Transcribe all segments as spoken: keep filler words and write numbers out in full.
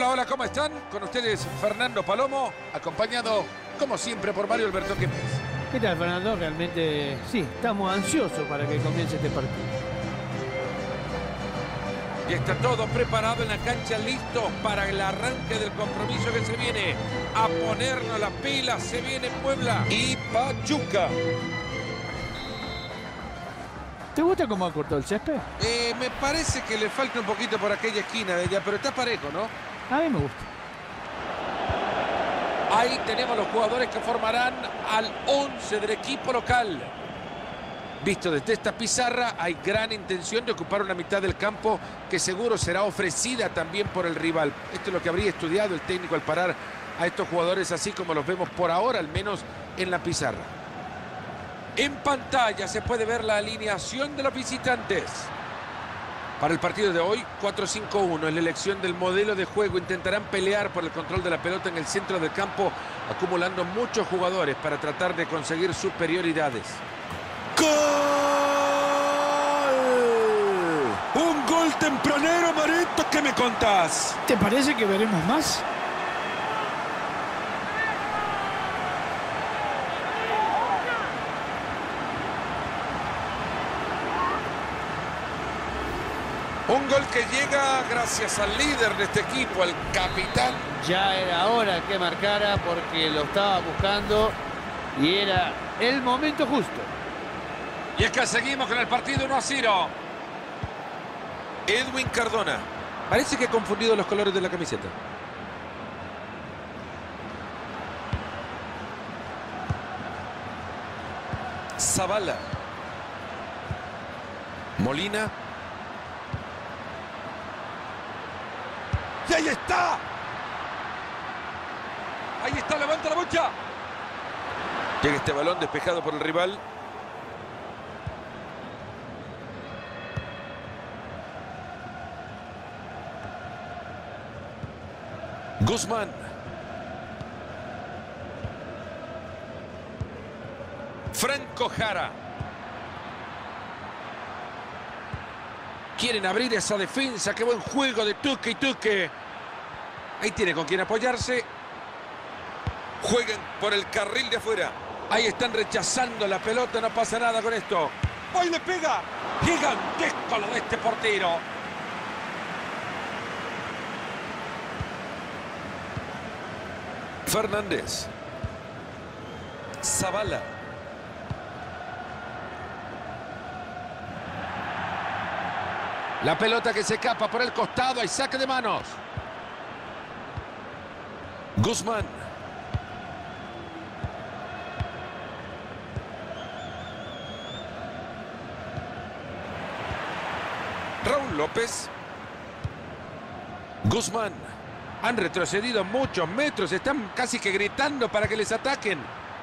Hola, hola, ¿cómo están? Con ustedes Fernando Palomo, acompañado, como siempre, por Mario Alberto Kempes. ¿Qué tal, Fernando? Realmente, sí, estamos ansiosos para que comience este partido. Y está todo preparado en la cancha, listo para el arranque del compromiso que se viene. A ponernos las pilas, se viene Puebla y Pachuca. ¿Te gusta cómo ha cortado el césped? Eh, me parece que le falta un poquito por aquella esquina de ella, pero está parejo, ¿no? A mí me gusta. Ahí tenemos los jugadores que formarán al once del equipo local. Visto desde esta pizarra, hay gran intención de ocupar una mitad del campo que seguro será ofrecida también por el rival. Esto es lo que habría estudiado el técnico al parar a estos jugadores así como los vemos por ahora, al menos en la pizarra. En pantalla se puede ver la alineación de los visitantes. Para el partido de hoy, cuatro cinco uno es la elección del modelo de juego. Intentarán pelear por el control de la pelota en el centro del campo, acumulando muchos jugadores para tratar de conseguir superioridades. ¡Gol! ¡Un gol tempranero, Marito! ¿Qué me contás? ¿Te parece que veremos más? Un gol que llega gracias al líder de este equipo, al capitán. Ya era hora que marcara porque lo estaba buscando y era el momento justo. Y es que seguimos con el partido uno a cero. Edwin Cardona. Parece que ha confundido los colores de la camiseta. Zavala. Molina. ¡Y ahí está! Ahí está, levanta la bocha. Llega este balón despejado por el rival. Guzmán. Franco Jara. Quieren abrir esa defensa. Qué buen juego de Tuque y Tuque. Ahí tiene con quién apoyarse. Juegan por el carril de afuera. Ahí están rechazando la pelota. No pasa nada con esto. ¡Hoy le pega! Gigantesco lo de este portero. Fernández. Zavala. La pelota que se escapa por el costado. Hay saque de manos. Guzmán. Raúl López. Guzmán. Han retrocedido muchos metros. Están casi que gritando para que les ataquen.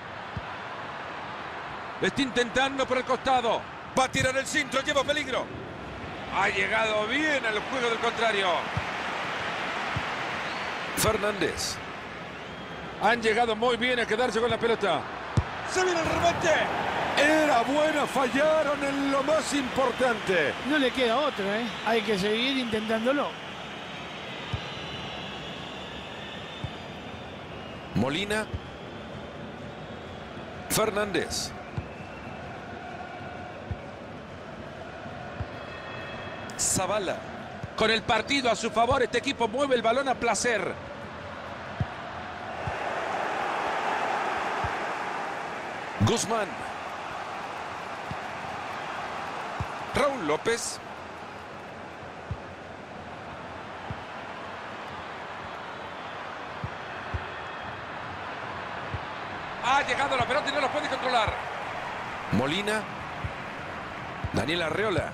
Lo está intentando por el costado. Va a tirar el cinto. Lleva peligro. Ha llegado bien al juego del contrario. Fernández. Han llegado muy bien a quedarse con la pelota. ¡Se viene el remate! Era buena, fallaron en lo más importante. No le queda otra, ¿eh? Hay que seguir intentándolo. Molina. Fernández. Zavala. Con el partido a su favor, este equipo mueve el balón a placer. Guzmán. Raúl López. Ha llegado la pelota y no lo puede controlar. Molina. Daniel Arreola.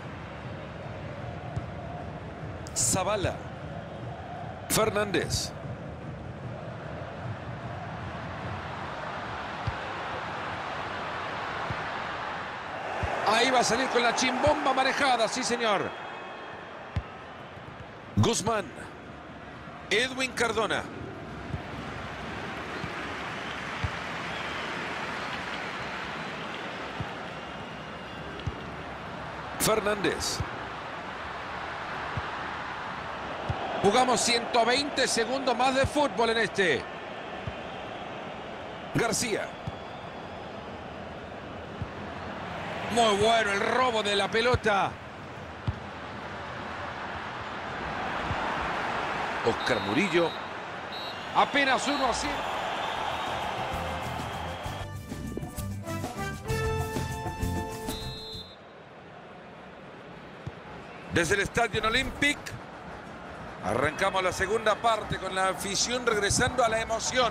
Zavala. Fernández. Ahí va a salir con la chimbomba manejada, sí señor. Guzmán. Edwin Cardona. Fernández. Jugamos ciento veinte segundos más de fútbol en este. García. Muy bueno el robo de la pelota. Oscar Murillo. Apenas uno a cero. Desde el Estadio Olympic arrancamos la segunda parte con la afición regresando a la emoción.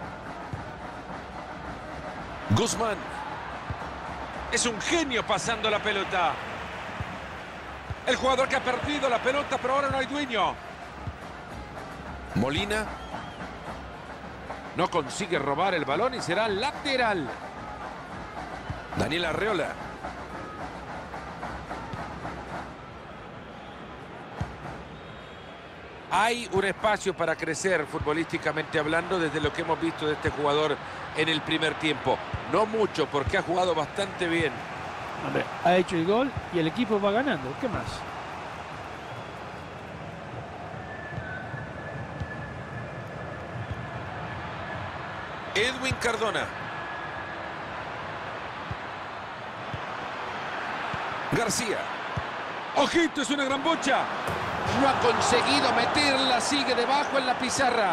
Guzmán. Es un genio pasando la pelota. El jugador que ha perdido la pelota, pero ahora no hay dueño. Molina. No consigue robar el balón y será lateral. Daniel Arreola. Hay un espacio para crecer futbolísticamente hablando desde lo que hemos visto de este jugador en el primer tiempo. No mucho porque ha jugado bastante bien. Hombre, ha hecho el gol y el equipo va ganando. ¿Qué más? Edwin Cardona. García. ¡Ojito! Es una gran bocha. No ha conseguido meterla, sigue debajo en la pizarra.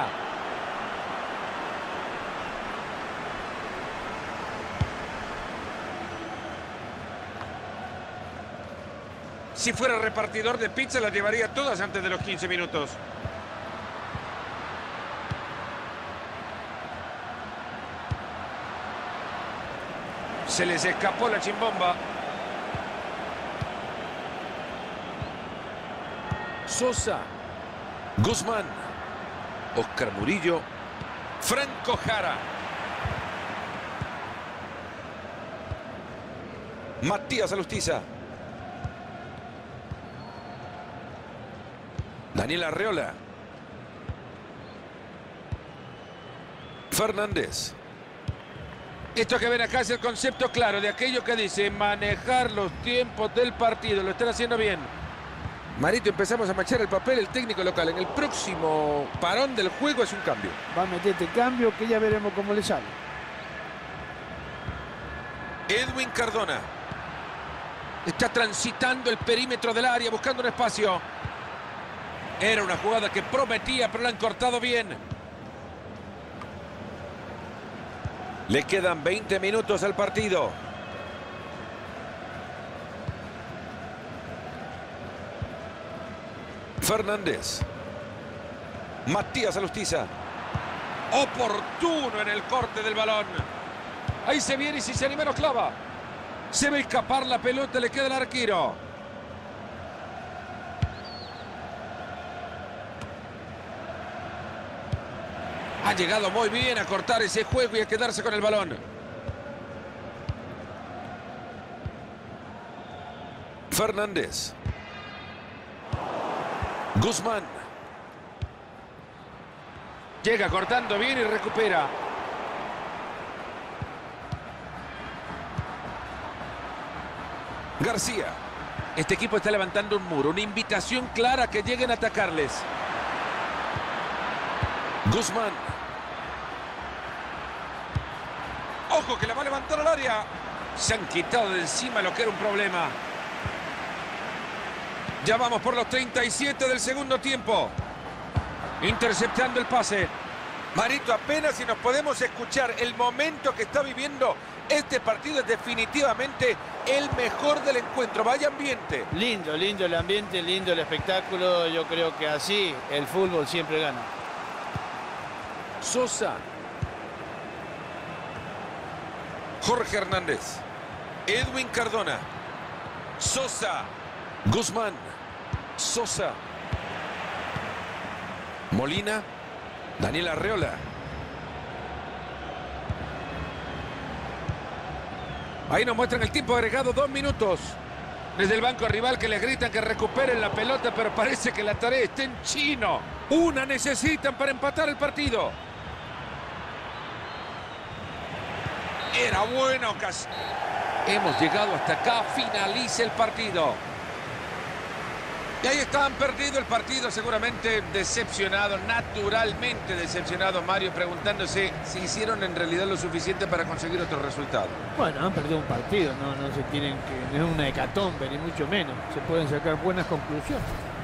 Si fuera repartidor de pizza, las llevaría todas antes de los quince minutos. Se les escapó la chimbomba. Sosa. Guzmán. Oscar Murillo. Franco Jara. Matías Alustiza. Daniel Arreola. Fernández. Esto que ven acá es el concepto claro de aquello que dice manejar los tiempos del partido. Lo están haciendo bien. Marito, empezamos a manchar el papel el técnico local. En el próximo parón del juego es un cambio. Va a meter este cambio que ya veremos cómo le sale. Edwin Cardona. Está transitando el perímetro del área buscando un espacio. Era una jugada que prometía, pero la han cortado bien. Le quedan veinte minutos al partido. Fernández. Matías Alustiza. Oportuno en el corte del balón. Ahí se viene y si se anima lo clava. Se ve escapar la pelota, le queda el arquero. Ha llegado muy bien a cortar ese juego y a quedarse con el balón. Fernández. Guzmán. Llega cortando bien y recupera. García. Este equipo está levantando un muro, una invitación clara a que lleguen a atacarles. Guzmán. ¡Ojo que la va a levantar al área! Se han quitado de encima lo que era un problema. Ya vamos por los treinta y siete del segundo tiempo. Interceptando el pase. Marito, apenas si nos podemos escuchar. El momento que está viviendo este partido es definitivamente el mejor del encuentro. Vaya ambiente. Lindo, lindo el ambiente, lindo el espectáculo. Yo creo que así el fútbol siempre gana. Sosa. Jorge Hernández. Edwin Cardona. Sosa. Guzmán. Sosa. Molina. Daniel Arreola. Ahí nos muestran el tiempo agregado, dos minutos. Desde el banco rival que les gritan que recuperen la pelota, pero parece que la tarea está en chino. Una necesitan para empatar el partido. Era buena ocasión. Hemos llegado hasta acá, finaliza el partido. Y ahí está, han perdido el partido, seguramente decepcionado, naturalmente decepcionado Mario, preguntándose si hicieron en realidad lo suficiente para conseguir otro resultado. Bueno, han perdido un partido, no, no se tienen que, no es una hecatombe, ni mucho menos. Se pueden sacar buenas conclusiones.